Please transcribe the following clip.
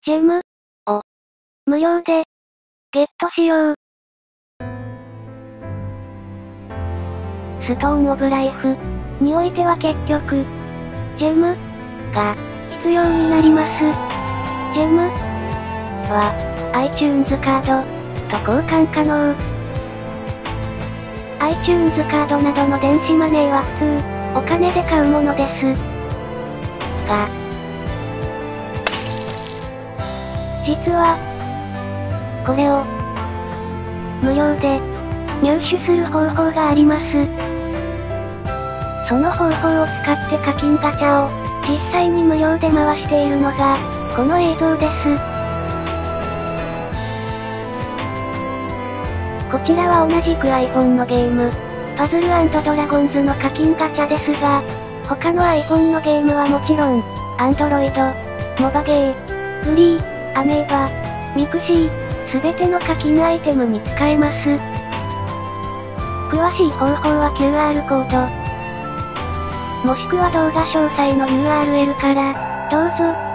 ジェムを無料でゲットしよう。ストーンオブライフにおいては結局、ジェムが必要になります。ジェムは iTunes カードと交換可能。iTunes カードなどの電子マネーは普通、お金で買うものです。が、実は、これを無料で入手する方法があります。その方法を使って課金ガチャを実際に無料で回しているのが、この映像です。こちらは同じく iPhone のゲーム、パズル&ドラゴンズの課金ガチャですが、他の iPhone のゲームはもちろん、Android、モバゲー、フリー、アメーバ、ミクシー、すべての課金アイテムに使えます。詳しい方法は QR コード、もしくは動画詳細の URL から、どうぞ。